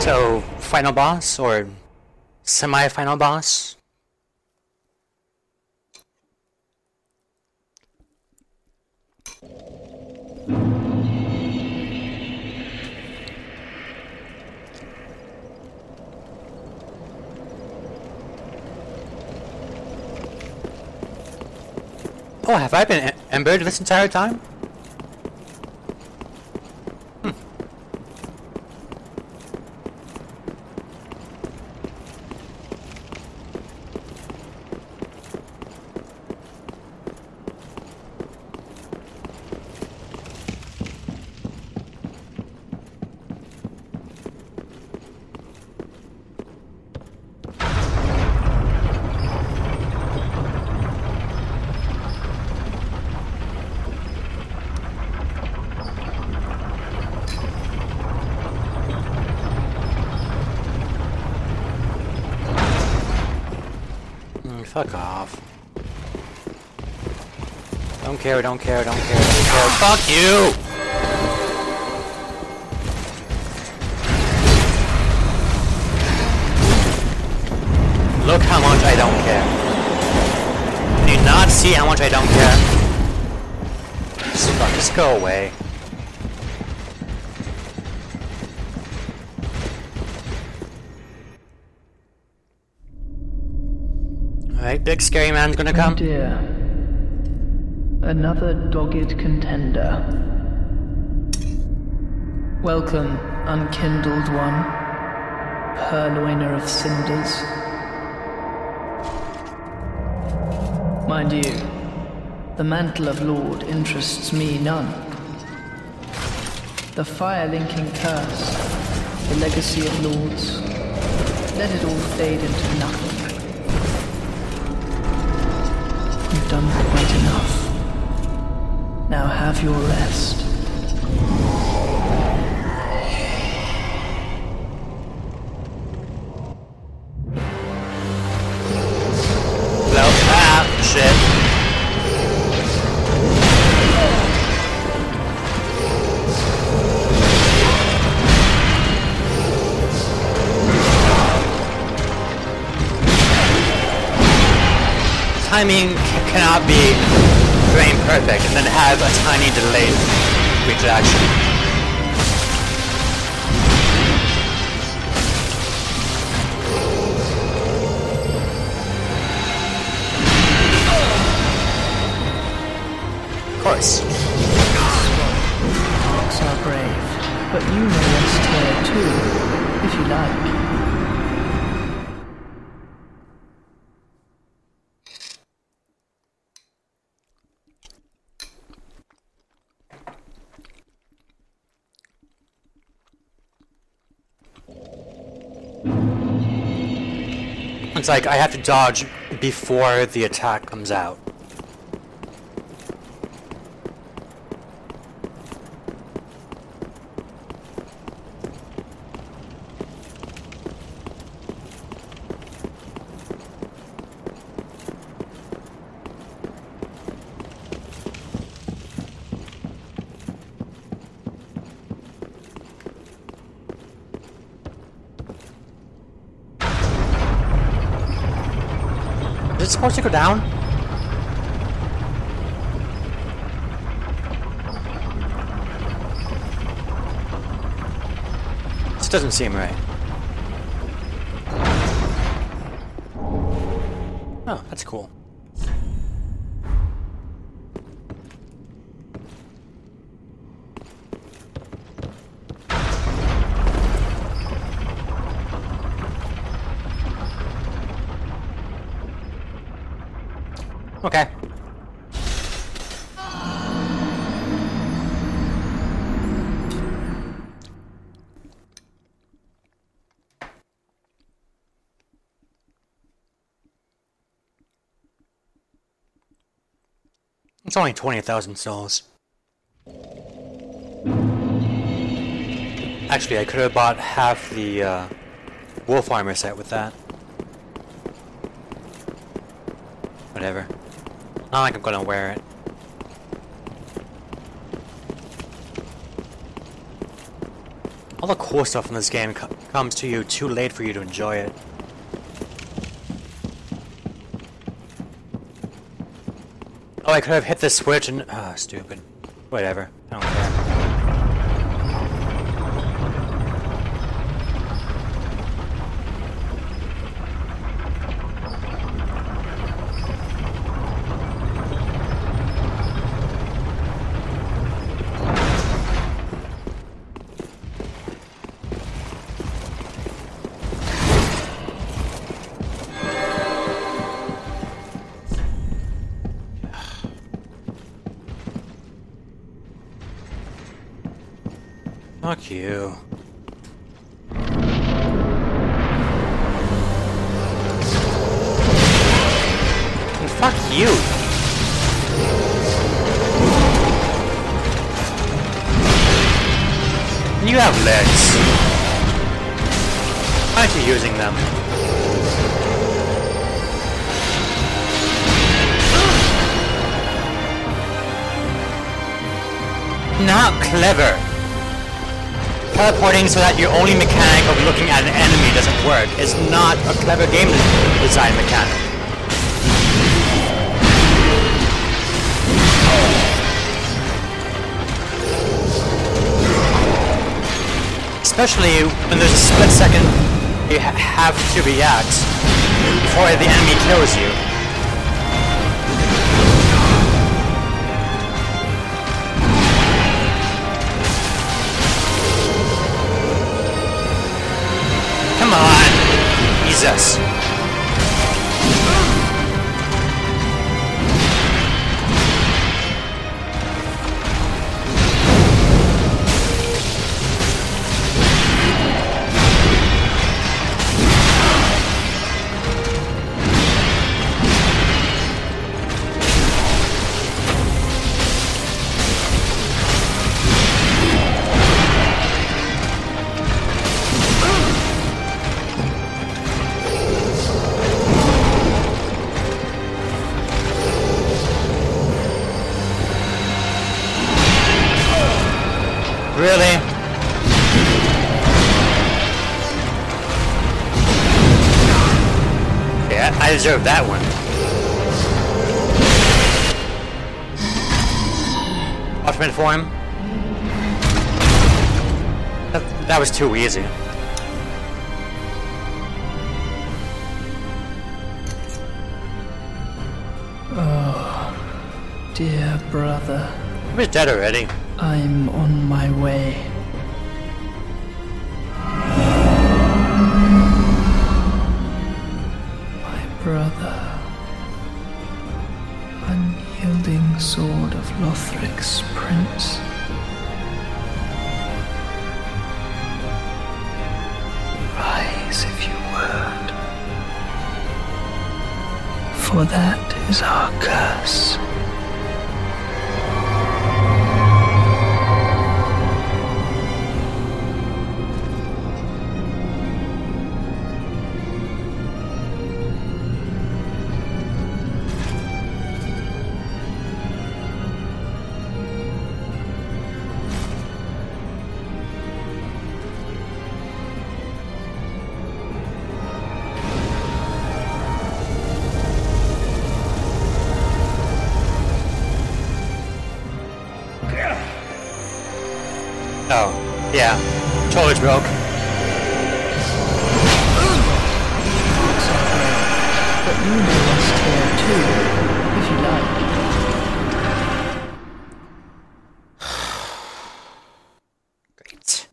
So, final boss or semi-final boss? Oh, have I been embered this entire time? Fuck off. Don't care, don't care, don't care, don't care. Fuck you! Look how much I don't care. Can you not see how much I don't care? Just go away. Alright, big scary man's gonna come. Oh dear. Another dogged contender. Welcome, unkindled one, purloiner of cinders. Mind you, the mantle of Lord interests me none. The fire-linking curse, the legacy of lords, let it all fade into nothing. You've done quite enough. Now have your rest. Shit. Timing cannot be frame perfect and then have a tiny delayed reaction. Of course. Orcs are brave, but you may rest here too, if you like. It's like I have to dodge before the attack comes out. Is it supposed to go down? This doesn't seem right. Oh, that's cool. Okay. It's only 20,000 souls. Actually, I could have bought half the wolf armor set with that. Whatever. Not like I'm gonna wear it. All the cool stuff in this game comes to you too late for you to enjoy it. Oh, I could have hit the switch and... Ah, stupid. Whatever. I don't care. Fuck you. And fuck you. You have legs. Why aren't you using them? Not clever. Teleporting so that your only mechanic of looking at an enemy doesn't work is not a clever game design mechanic. Especially when there's a split second you have to react before the enemy kills you. Come on, Jesus. Really? Yeah, I deserve that one. Ultimate form? That was too easy. Oh, dear brother. He was dead already. I'm on my way. My brother. Unyielding sword of Lothric's prince. Rise if you would. For that is our curse. Oh, yeah. Totally broke. But you may rest here too, if you like. Great.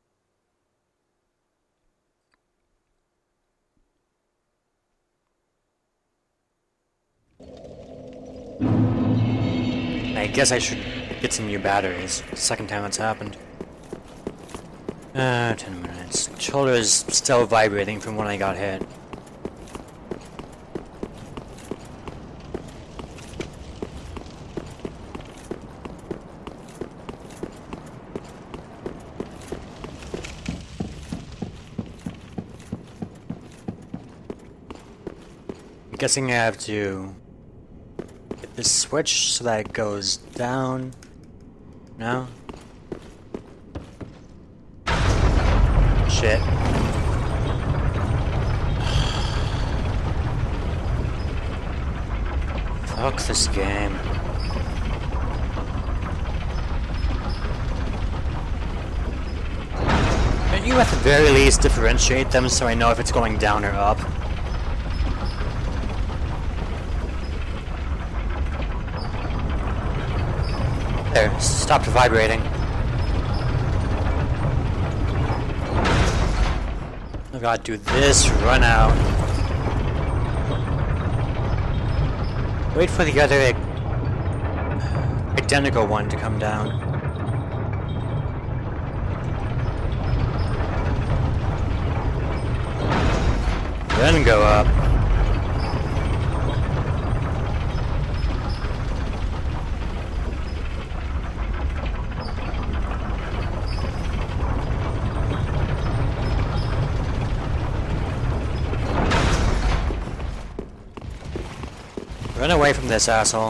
I guess I should get some new batteries. Second time that's happened. 10 minutes. Shoulder is still vibrating from when I got hit. I'm guessing I have to hit this switch so that it goes down. No? Shit. Fuck this game. Can't you at the very least differentiate them so I know if it's going down or up? There, stopped vibrating. I gotta do this, run out. Wait for the other identical one to come down. Then go up. Run away from this asshole.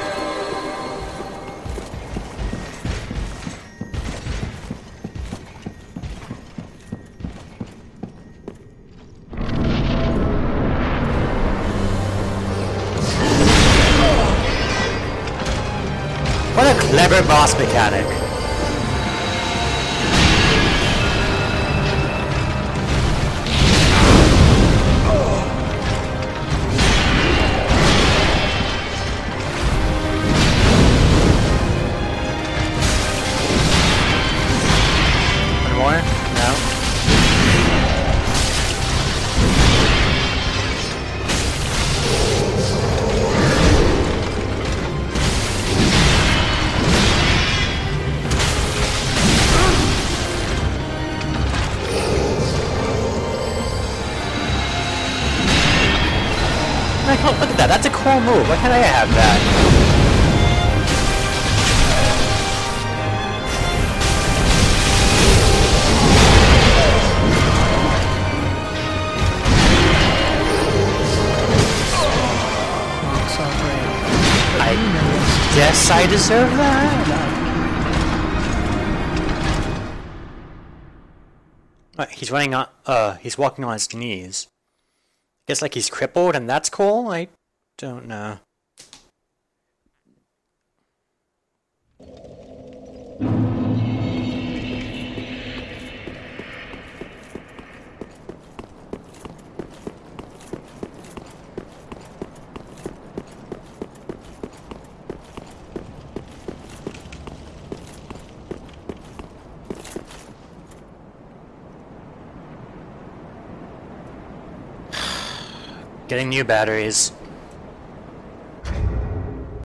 What a clever boss mechanic. Oh, look at that, that's a cool move. Why can't I have that? I guess I deserve that. He's running on, he's walking on his knees. Guess like he's crippled and that's cool? I don't know. Getting new batteries.